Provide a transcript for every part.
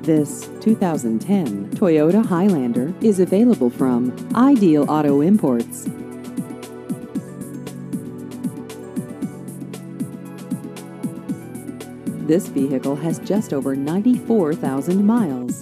This 2010 Toyota Highlander is available from Ideal Auto Imports. This vehicle has just over 94,000 miles.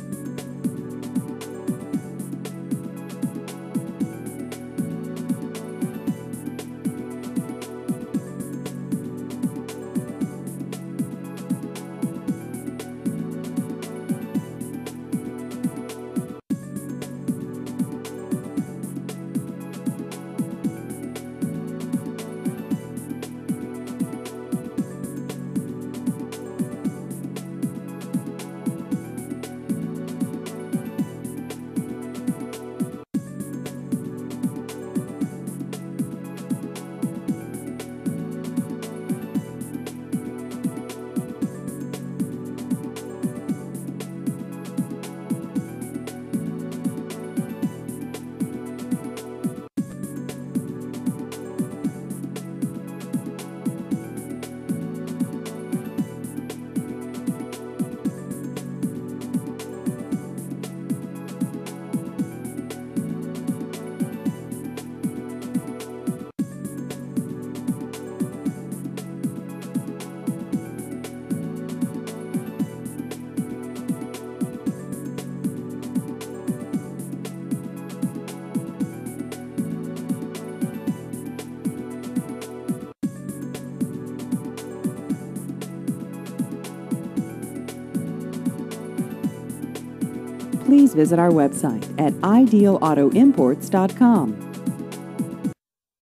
Please visit our website at idealautoimports.com.